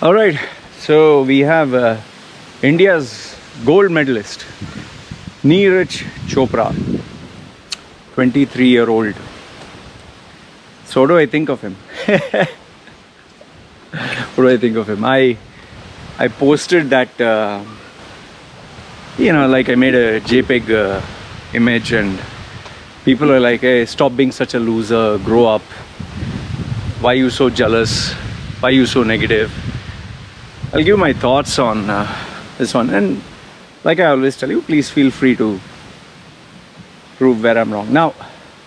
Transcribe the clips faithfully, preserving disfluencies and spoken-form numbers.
All right, so we have uh, India's gold medalist, Neeraj Chopra, twenty-three year old. So what do I think of him? What do I think of him? I I posted that, uh, you know, like I made a JPEG uh, image and people are like, hey, stop being such a loser, grow up. Why are you so jealous? Why are you so negative? I'll give my thoughts on uh, this one, and like I always tell you, please feel free to prove where I'm wrong. Now,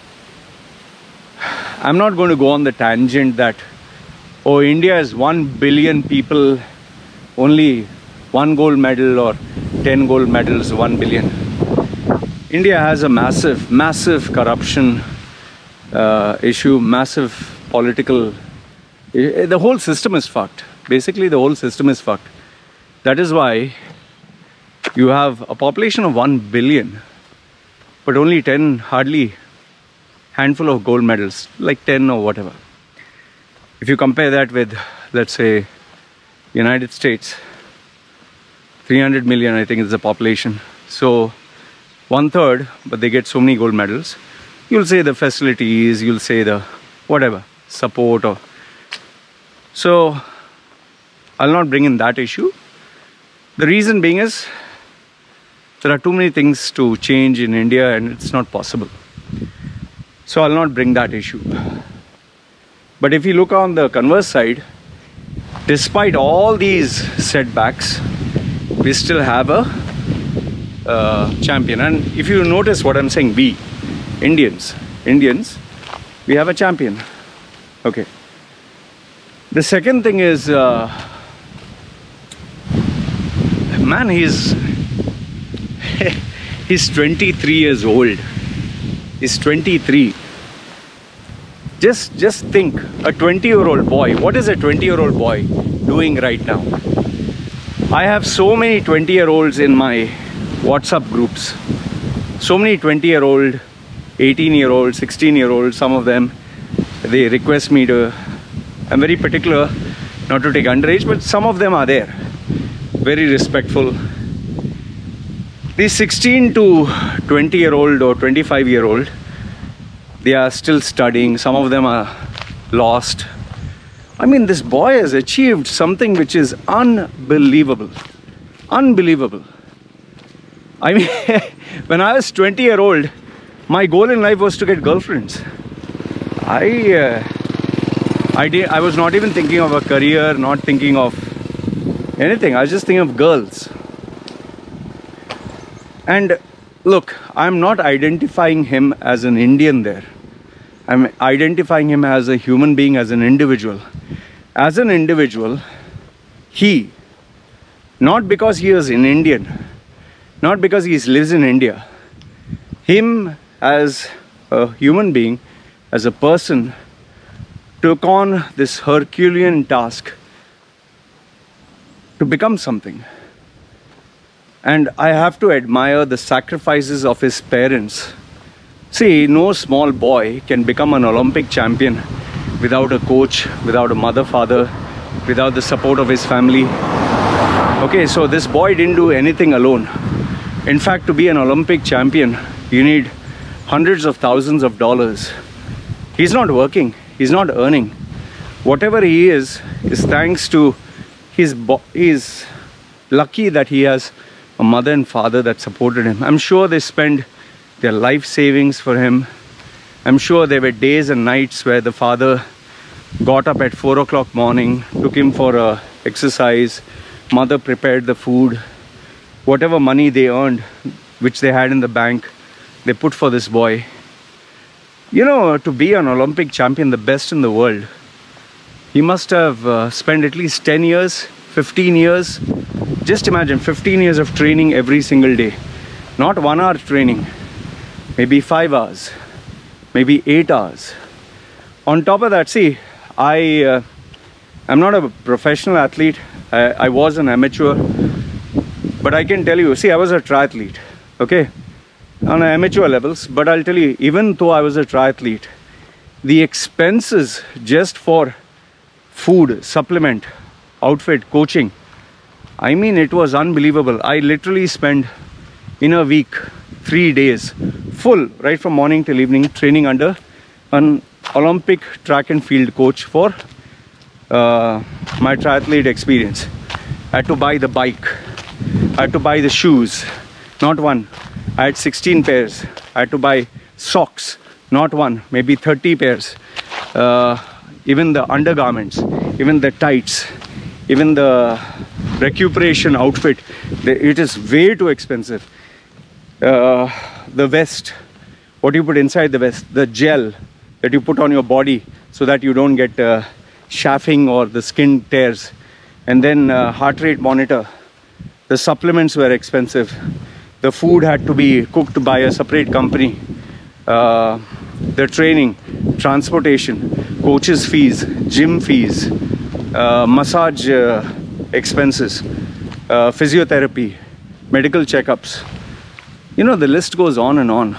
I'm not going to go on the tangent that, oh, India is one billion people, only one gold medal or ten gold medals, one billion. India has a massive, massive corruption uh, issue, massive political, the whole system is fucked. Basically, the whole system is fucked. That is why you have a population of one billion, but only ten, hardly handful of gold medals, like ten or whatever. If you compare that with, let's say, United States, three hundred million, I think, is the population. So, one third, but they get so many gold medals. You'll say the facilities, you'll say the whatever, support or... So, I'll not bring in that issue. The reason being is, there are too many things to change in India and it's not possible. So I'll not bring that issue. But if you look on the converse side, despite all these setbacks, we still have a uh, champion. And if you notice what I'm saying, we, Indians, Indians, we have a champion. Okay. The second thing is, uh, man, he's he's twenty-three years old. He's twenty-three. Just just think, a twenty year old boy. What is a twenty year old boy doing right now? I have so many twenty year olds in my WhatsApp groups. So many twenty year old, eighteen year old, sixteen year old. Some of them, they request me to, I'm very particular not to take underage, but some of them are there. Very respectful. These sixteen to twenty year old or twenty-five year old, they are still studying. Some of them are lost. I mean, this boy has achieved something which is unbelievable. Unbelievable. I mean, when I was twenty year old, my goal in life was to get girlfriends. I, uh, I, did, I was not even thinking of a career, not thinking of anything. I was just thinking of girls. And look, I'm not identifying him as an Indian there. I'm identifying him as a human being, as an individual. As an individual, he, not because he is an Indian, not because he lives in India, him as a human being, as a person, took on this Herculean task to become something. And I have to admire the sacrifices of his parents. See, no small boy can become an Olympic champion without a coach, without a mother, father, without the support of his family. Okay, so this boy didn't do anything alone. In fact, to be an Olympic champion, you need hundreds of thousands of dollars. He's not working, he's not earning. Whatever he is, is thanks to his, bo he's lucky that he has a mother and father that supported him. I'm sure they spent their life savings for him. I'm sure there were days and nights where the father got up at four o'clock morning, took him for a exercise, mother prepared the food, whatever money they earned, which they had in the bank, they put for this boy. You know, to be an Olympic champion, the best in the world, he must have uh, spent at least ten years, fifteen years. Just imagine fifteen years of training every single day. Not one hour training, maybe five hours, maybe eight hours. On top of that, see, I, uh, I'm not a professional athlete. I, I was an amateur. But I can tell you, see, I was a triathlete, okay? On amateur levels. But I'll tell you, even though I was a triathlete, the expenses just for food, supplement, outfit, coaching. I mean, it was unbelievable. I literally spent in a week, three days, full, right from morning till evening, training under an Olympic track and field coach for uh, my triathlete experience. I had to buy the bike. I had to buy the shoes, not one. I had sixteen pairs. I had to buy socks, not one, maybe thirty pairs. Uh, even the undergarments, even the tights, even the recuperation outfit, it is way too expensive. Uh, the vest, what you put inside the vest, the gel that you put on your body so that you don't get uh, chafing or the skin tears, and then uh, heart rate monitor. The supplements were expensive. The food had to be cooked by a separate company. Uh, the training, transportation, coaches fees, gym fees, uh, massage uh, expenses, uh, physiotherapy, medical checkups. You know, the list goes on and on.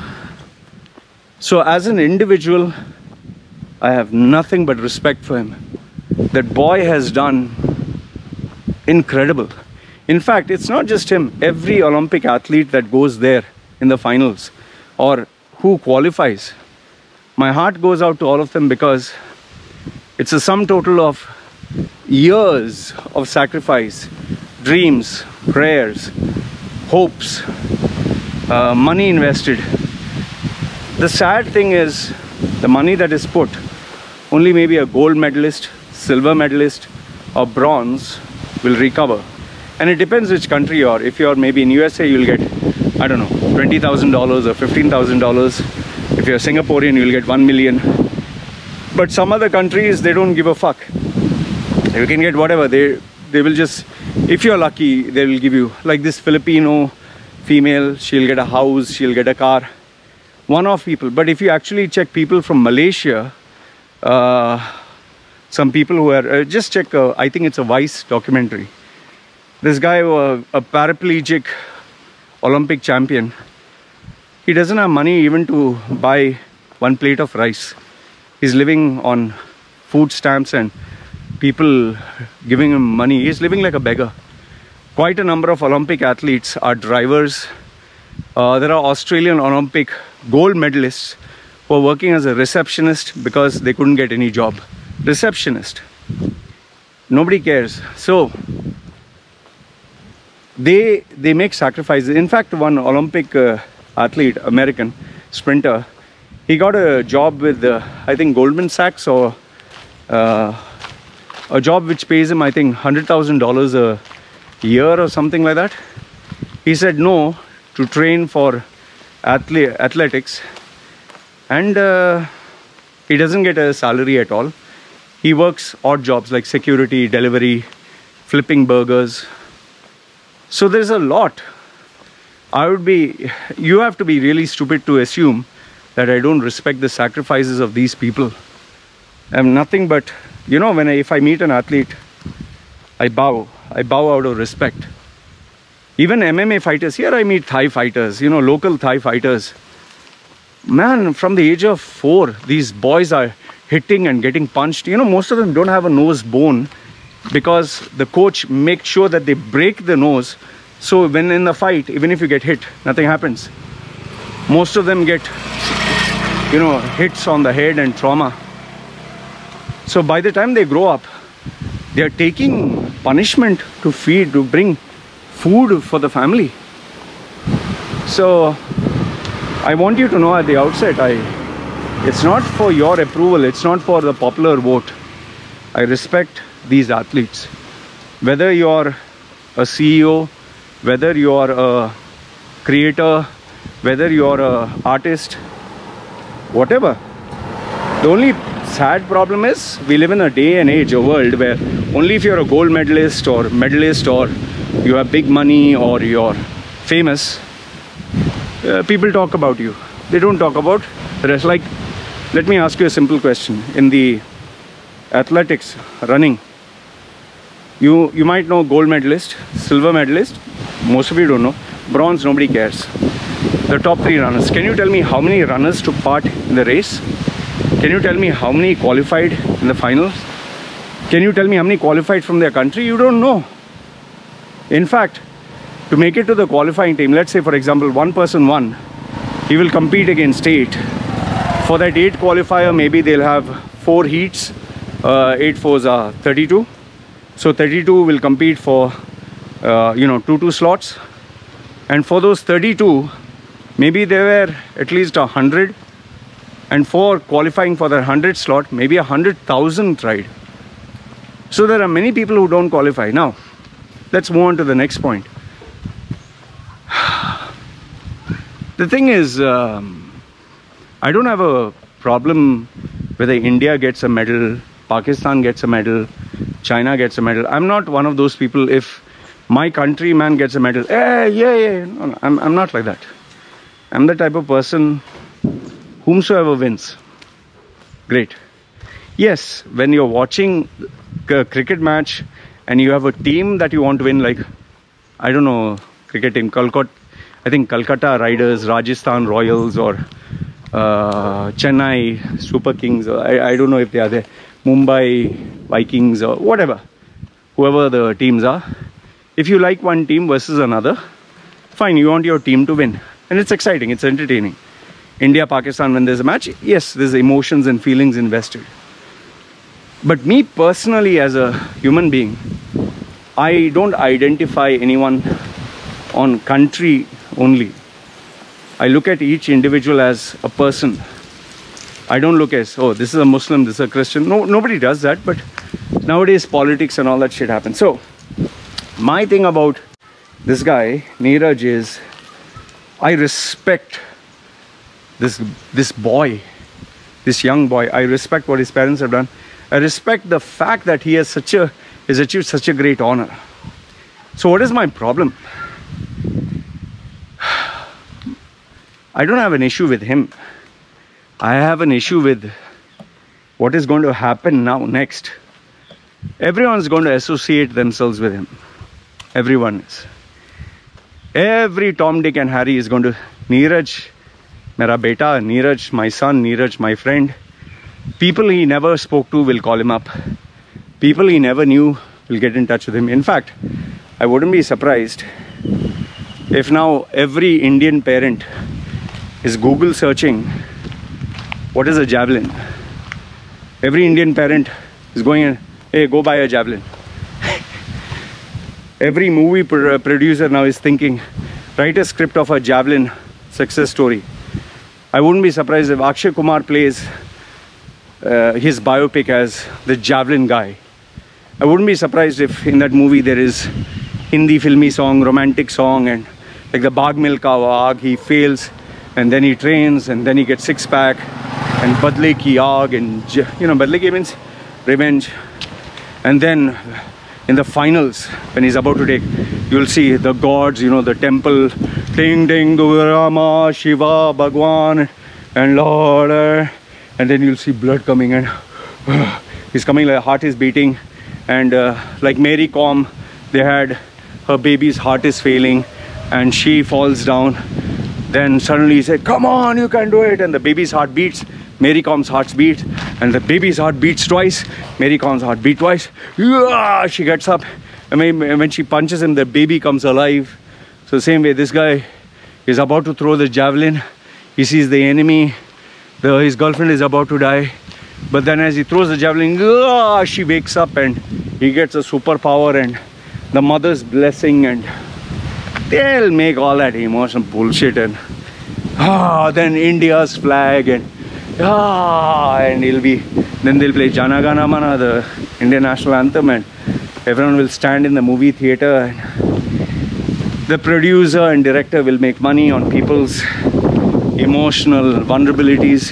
So as an individual, I have nothing but respect for him. That boy has done incredible. In fact, it's not just him. Every Olympic athlete that goes there in the finals or who qualifies, my heart goes out to all of them, because it's a sum total of years of sacrifice, dreams, prayers, hopes, uh, money invested. The sad thing is, the money that is put, only maybe a gold medalist, silver medalist or bronze will recover. And it depends which country you are. If you are maybe in U S A, you'll get, I don't know, twenty thousand dollars or fifteen thousand dollars. If you're Singaporean, you'll get one million. But some other countries, they don't give a fuck. You can get whatever. They, they will just, if you're lucky, they will give you. Like this Filipino female, she'll get a house, she'll get a car. One-off people. But if you actually check people from Malaysia, uh, some people who are, uh, just check, uh, I think it's a Vice documentary. This guy, uh, a paraplegic Olympic champion, he doesn't have money even to buy one plate of rice. He's living on food stamps and people giving him money. He's living like a beggar. Quite a number of Olympic athletes are drivers. Uh, there are Australian Olympic gold medalists who are working as a receptionist because they couldn't get any job. Receptionist. Nobody cares. So they they make sacrifices. In fact, one Olympic uh, athlete, American sprinter, he got a job with uh, I think Goldman Sachs, or uh, a job which pays him I think one hundred thousand dollars a year or something like that. He said no to train for athle athletics, and uh, he doesn't get a salary at all. He works odd jobs like security, delivery, flipping burgers. So there's a lot. I would be, you have to be really stupid to assume that I don't respect the sacrifices of these people. I'm nothing but, you know, when I, if I meet an athlete, I bow. I bow out of respect. Even M M A fighters, here I meet Thai fighters, you know, local Thai fighters. Man, from the age of four, these boys are hitting and getting punched. You know, most of them don't have a nose bone because the coach makes sure that they break the nose. So when in the fight, even if you get hit, nothing happens. Most of them get, you know, hits on the head and trauma. So by the time they grow up, they are taking punishment to feed, to bring food for the family. So I want you to know at the outset, I, it's not for your approval, it's not for the popular vote. I respect these athletes. Whether you're a C E O, whether you're a creator, whether you're an artist, whatever. The only sad problem is we live in a day and age, a world where only if you're a gold medalist or medalist or you have big money or you're famous, uh, people talk about you. They don't talk about the rest. Like, let me ask you a simple question. In the athletics, running, you you might know gold medalist, silver medalist, most of you don't know, bronze, nobody cares. The top three runners. Can you tell me how many runners took part in the race? Can you tell me how many qualified in the finals? Can you tell me how many qualified from their country? You don't know. In fact, to make it to the qualifying team, let's say for example one person won, he will compete against eight. For that eight qualifier, maybe they'll have four heats. Uh, eight fours are thirty-two. So thirty-two will compete for uh, you know two two slots. And for those thirty-two, maybe there were at least a hundred. And for qualifying for that hundred slot, maybe a hundred thousand tried. So there are many people who don't qualify. Now, let's move on to the next point. The thing is, um, I don't have a problem whether India gets a medal, Pakistan gets a medal, China gets a medal. I'm not one of those people. If my countryman gets a medal, eh, yeah, yeah. No, no, I'm, I'm not like that. I'm the type of person, whomsoever wins, great. Yes, when you're watching a cricket match and you have a team that you want to win, like, I don't know, cricket team, Calcutta, I think Calcutta Riders, Rajasthan Royals, or uh, Chennai Super Kings, or I, I don't know if they are there, Mumbai Vikings, or whatever, whoever the teams are. If you like one team versus another, fine, you want your team to win. And it's exciting, it's entertaining. India, Pakistan, when there's a match, yes, there's emotions and feelings invested. But me personally, as a human being, I don't identify anyone on country only. I look at each individual as a person. I don't look as, oh, this is a Muslim, this is a Christian. No, nobody does that, but nowadays politics and all that shit happens. So, my thing about this guy, Neeraj, is I respect this, this boy, this young boy. I respect what his parents have done. I respect the fact that he has such a, has achieved such a great honor. So what is my problem? I don't have an issue with him. I have an issue with what is going to happen now, next. Everyone's going to associate themselves with him. Everyone is. Every Tom, Dick and Harry is going to, Neeraj, mera beta, Neeraj, my son, Neeraj, my friend. People he never spoke to will call him up. People he never knew will get in touch with him. In fact, I wouldn't be surprised if now every Indian parent is Google searching, what is a javelin? Every Indian parent is going in, hey, go buy a javelin. Every movie pro producer now is thinking, write a script of a javelin success story. I wouldn't be surprised if Akshay Kumar plays uh, his biopic as the javelin guy. I wouldn't be surprised if in that movie there is Hindi filmy song, romantic song, and like the Baag Milkha Vaag, he fails and then he trains and then he gets six pack, and Badle Ki Aag, and you know, Badle Ki means revenge. And then in the finals, when he's about to take, you'll see the gods, you know, the temple, ding ding Durama, Shiva, Bhagwan, and Lord, uh, and then you'll see blood coming, and uh, he's coming, like heart is beating, and uh, like Mary Kom, they had her baby's heart is failing, and she falls down. Then suddenly he said, come on, you can do it, and the baby's heart beats. Mary Kom's heart beats, and the baby's heart beats twice. Mary Kom's heart beats twice. Yeah, she gets up. I mean, when she punches him, the baby comes alive. So same way, this guy is about to throw the javelin. He sees the enemy. The, his girlfriend is about to die. But then as he throws the javelin, yeah, she wakes up and he gets a superpower and the mother's blessing, and they'll make all that emotional bullshit, and ah, then India's flag, and ah, and he'll be, then they'll play Jana Gana Mana, the Indian national anthem, and everyone will stand in the movie theater, and the producer and director will make money on people's emotional vulnerabilities.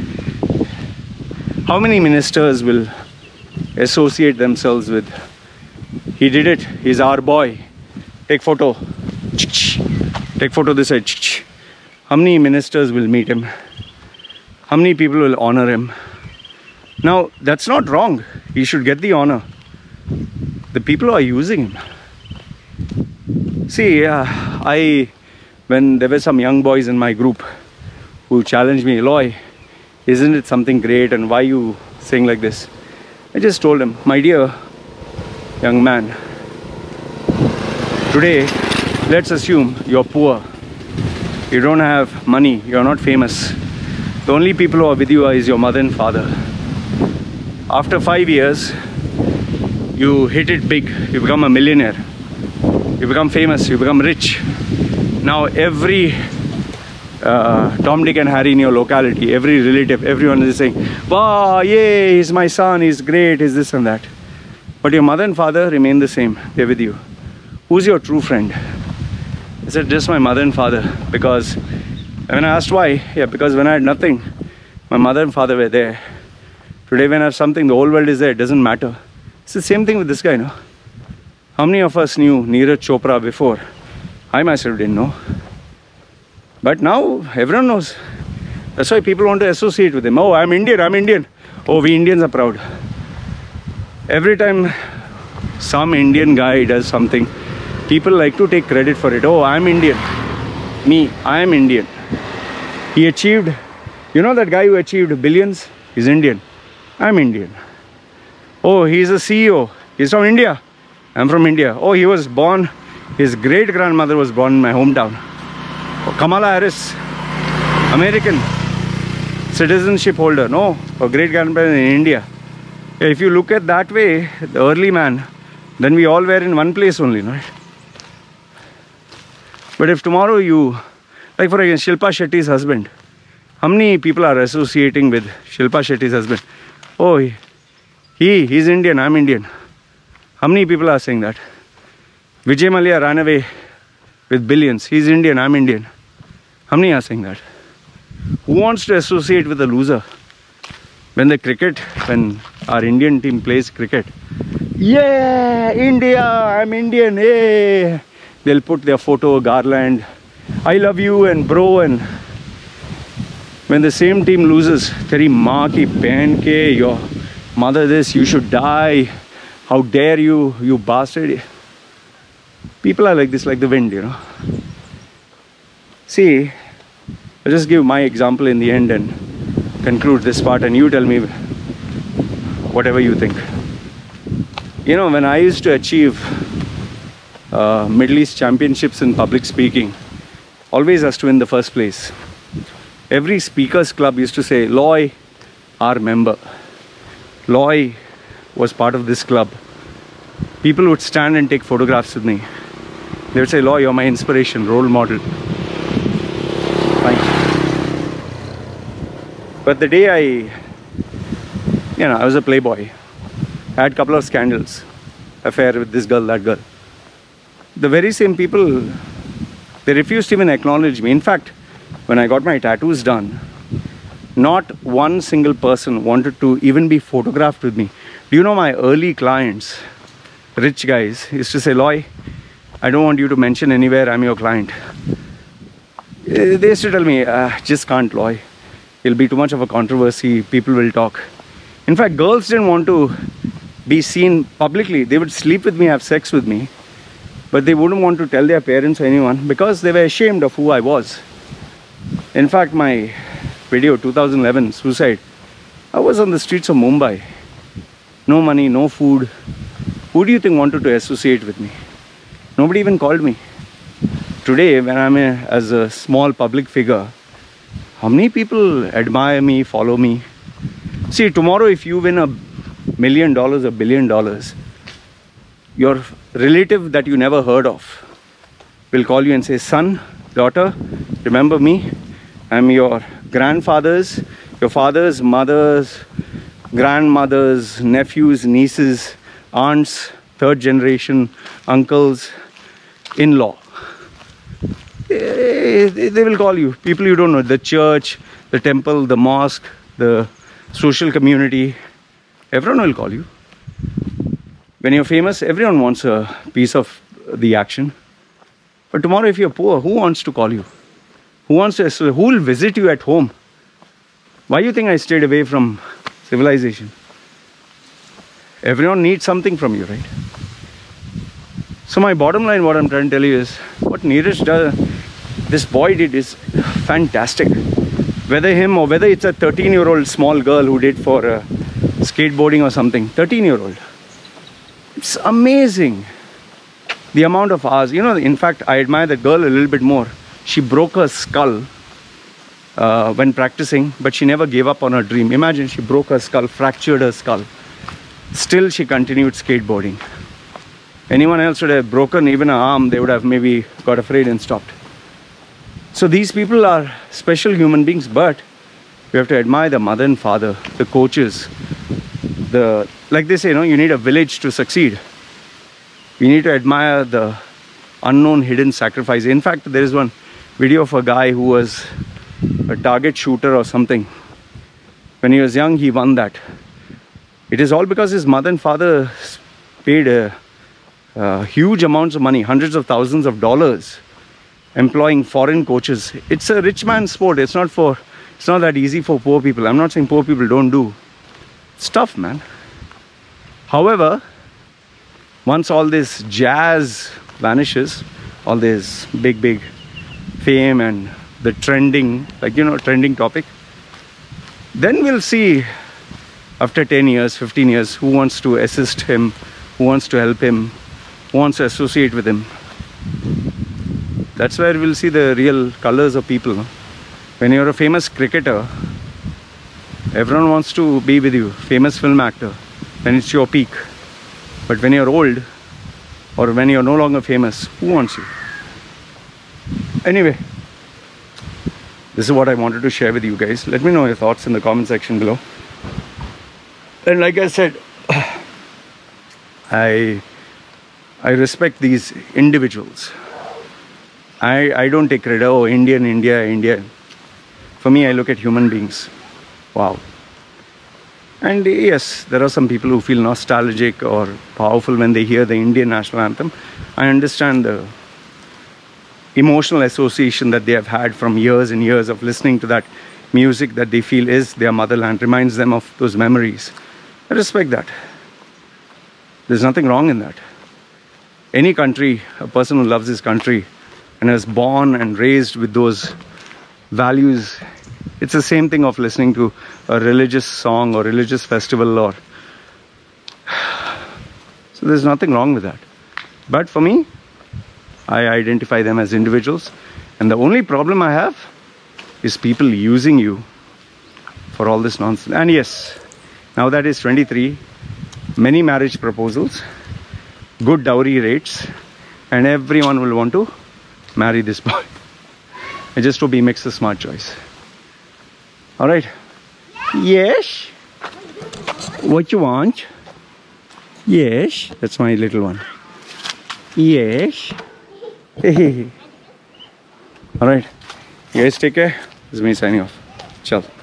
How many ministers will associate themselves with, he did it, he's our boy, take photo, take photo this side. How many ministers will meet him? How many people will honor him? Now, that's not wrong. He should get the honor. The people who are using him. See, uh, I, when there were some young boys in my group who challenged me, Eloy, isn't it something great, and why are you saying like this? I just told him, my dear young man, today, let's assume you're poor. You don't have money, you're not famous. The only people who are with you is your mother and father. After five years, you hit it big, you become a millionaire. You become famous, you become rich. Now every uh, Tom, Dick and Harry in your locality, every relative, everyone is saying, wow, yay, he's my son, he's great, he's this and that. But your mother and father remain the same, they're with you. Who's your true friend? I said, just my mother and father. Because when I asked why, yeah, because when I had nothing, my mother and father were there. Today when I have something, the whole world is there, it doesn't matter. It's the same thing with this guy, no? How many of us knew Neeraj Chopra before? I myself didn't know. But now everyone knows. That's why people want to associate with him. Oh, I'm Indian, I'm Indian. Oh, we Indians are proud. Every time some Indian guy does something, people like to take credit for it. Oh, I'm Indian. Me, I am Indian. He achieved, you know that guy who achieved billions? He's Indian. I'm Indian. Oh, he's a C E O. He's from India. I'm from India. Oh, he was born, his great-grandmother was born in my hometown. Oh, Kamala Harris, American citizenship holder. No, her great-grandmother in India. If you look at that way, the early man, then we all were in one place only, right? But if tomorrow you, like for example, Shilpa Shetty's husband, how many people are associating with Shilpa Shetty's husband? Oh, he, he, he's Indian, I'm Indian. How many people are saying that? Vijay Mallya ran away with billions. He's Indian, I'm Indian. How many are saying that? Who wants to associate with a loser? When the cricket, when our Indian team plays cricket, yeah, India, I'm Indian, hey. They'll put their photo, garland, I love you and bro, and when the same team loses, teri maa ki behen ke, your mother this, you should die, how dare you, you bastard. People are like this, like the wind, you know. See, I'll just give my example in the end and conclude this part, and you tell me whatever you think. You know, when I used to achieve uh, Middle East championships in public speaking, always has to win the first place. Every speakers club used to say, Loy, our member. Loy was part of this club. People would stand and take photographs with me. They would say, Loy, you're my inspiration, role model. Fine. But the day I, you know, I was a playboy. I had a couple of scandals, affair with this girl, that girl. The very same people, they refused to even acknowledge me. In fact, when I got my tattoos done, not one single person wanted to even be photographed with me. Do you know my early clients, rich guys, used to say, Loy, I don't want you to mention anywhere I'm your client. They used to tell me, uh, just can't, Loy. It'll be too much of a controversy, people will talk. In fact, girls didn't want to be seen publicly. They would sleep with me, have sex with me, but they wouldn't want to tell their parents or anyone because they were ashamed of who I was. In fact, my video, two thousand eleven, suicide, I was on the streets of Mumbai. No money, no food. Who do you think wanted to associate with me? Nobody even called me. Today, when I'm a, as a small public figure, how many people admire me, follow me? See, tomorrow if you win a million dollars, a billion dollars, your relative that you never heard of will call you and say, son, daughter, remember me? I'm your grandfather's, your father's, mother's, grandmother's, nephews, nieces, aunts, third generation, uncles, in-law. They, they will call you, people you don't know, the church, the temple, the mosque, the social community, everyone will call you. When you're famous, everyone wants a piece of the action. But tomorrow if you're poor, who wants to call you? Who wants to, who will visit you at home? Why do you think I stayed away from civilization? Everyone needs something from you, right? So my bottom line, what I'm trying to tell you is, what Neeraj does, this boy did is fantastic. Whether him or whether it's a thirteen year old small girl who did for uh, skateboarding or something. thirteen year old. It's amazing. The amount of hours. You know, in fact, I admire that girl a little bit more. She broke her skull uh, when practicing, but she never gave up on her dream. Imagine, she broke her skull, fractured her skull. Still, she continued skateboarding. Anyone else would have broken even an arm, they would have maybe got afraid and stopped. So these people are special human beings, but we have to admire the mother and father, the coaches, the, like they say, you know, you need a village to succeed. We need to admire the unknown hidden sacrifice. In fact, there is one video of a guy who was a target shooter or something. When he was young, he won that. It is all because his mother and father paid a, a huge amounts of money, hundreds of thousands of dollars, employing foreign coaches. It's a rich man's sport. It's not for, it's not that easy for poor people. I'm not saying poor people don't do. It's tough, man. However, once all this jazz vanishes, all this big, big fame and the trending, like, you know, trending topic, then we'll see after ten years, fifteen years, who wants to assist him, who wants to help him, who wants to associate with him. That's where we'll see the real colors of people. When you're a famous cricketer, everyone wants to be with you. Famous film actor, when it's your peak. But when you're old, or when you're no longer famous, who wants you? Anyway, this is what I wanted to share with you guys. Let me know your thoughts in the comment section below. And like I said, I I respect these individuals. I, I don't take credit, oh, Indian, India, India. For me, I look at human beings. Wow. And yes, there are some people who feel nostalgic or powerful when they hear the Indian national anthem. I understand the emotional association that they have had from years and years of listening to that music that they feel is their motherland, reminds them of those memories. I respect that. There's nothing wrong in that. Any country, a person who loves his country and is born and raised with those values, it's the same thing of listening to a religious song or religious festival, or so there's nothing wrong with that. But for me, I identify them as individuals, and the only problem I have is people using you for all this nonsense. And yes, now that is twenty-three, many marriage proposals, good dowry rates, and everyone will want to marry this boy. I just hope he makes a smart choice. All right. Yes. What you want? Yes. That's my little one. Yes. All right. You guys take care. This is me signing off. Ciao.